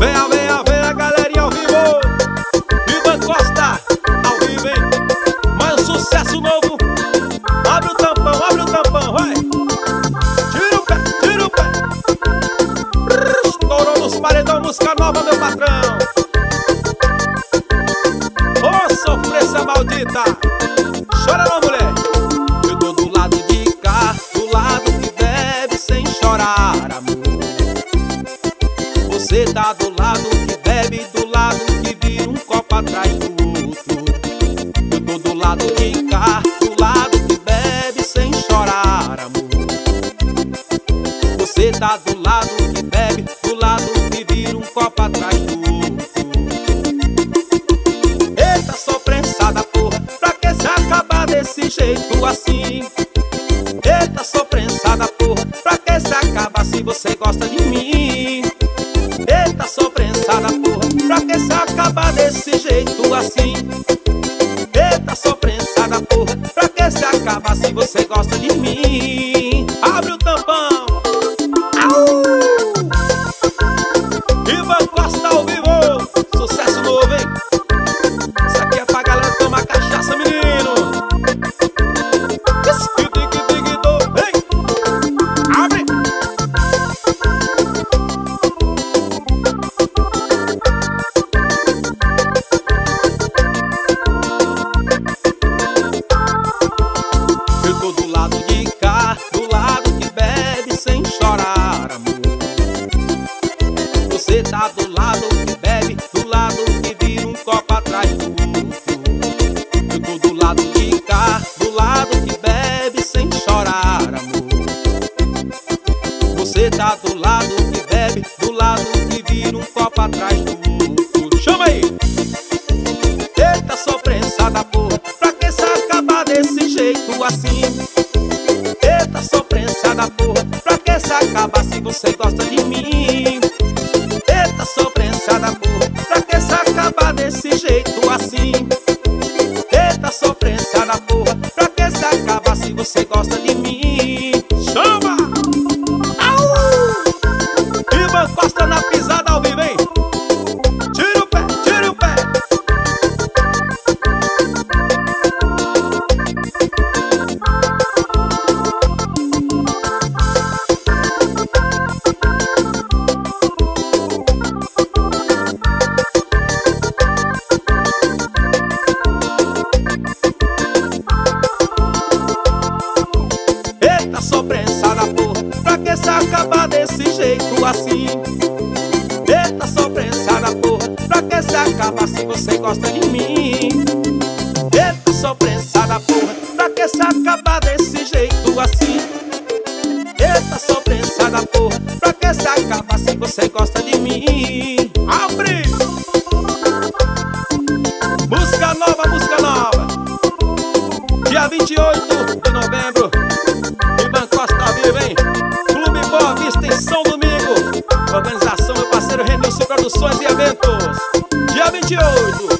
Venha, venha, venha, galerinha ao vivo. Ivan Costa, ao vivo, hein? Mais um sucesso novo. Abre o tampão, vai. Tira o pé, tira o pé. Estourou nos paredão, música nova, meu patrão. Ô, sofrência maldita. Chora não, mulher. Eu tô do lado de cá, do lado que bebe sem chorar, amor. Você tá do lado que bebe, do lado que vira um copo atrás do outro. Eu tô do lado de cá, do lado que bebe sem chorar, amor. Você tá do lado que bebe, do lado que vira um copo atrás do outro. Eita, sou prensada, porra, pra que se acabar desse jeito assim? Eita, sou prensada, porra, pra que se acabar se você gosta de mim? Eita, sou prensada, porra, pra que se acabar desse jeito assim? Eita, sou prensada, porra, pra que se acabar se você gosta de mim? Abre o tampão. Au! Ivan Costa ao vivo, sucesso novo, hein? Isso aqui é pra galera tomar cachaça, menino. Abre! Eu tô do lado de cá, do lado que bebe sem chorar, amor. Você tá do lado que bebe, do lado que vira um copo atrás do outro. Eu tô do lado de cá, do lado que bebe sem chorar, amor. Você tá do lado que bebe, do lado que vira um copo atrás do outro. Chama aí! Eita, sou prensada, porra, pra que se acabar desse jeito assim? Eita, sou prensada, porra, pra que se acabar se você gosta de mim? Eita, sou prensada, porra, pra que se acabar desse jeito assim? Eita, sou prensada, porra, pra que se acabar se você gosta de mim? Chama! Au! Ivan Costa na pisada ao vivo, hein? Tira o pé, tira o pé. Eita, sou prensada, porra, pra que se acabar desse jeito assim? Eita, sou prensada, porra, pra que se acabar se você gosta de mim? Eita, sou prensada, porra, pra que se acabar desse jeito assim? Eita, sou prensada, porra, pra que se acabar se você gosta de mim? Abre! Música nova, música nova. Dia 28 de novembro, Ivan Costa ao vivo, hein? Clube Boa Vista em São Domingo. Organização meu parceiro Renilson Produções e Eventos. Dia 28.